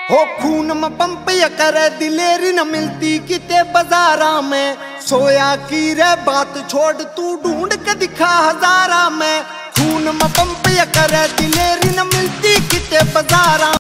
हो खून में पंप या करे दिलेरी न मिलती किते बाजारा में। सोया की रे बात छोड़ तू ढूंढ के दिखा हजारा में। खून में पंप या करे दिलेरी न मिलती किते बाजारा।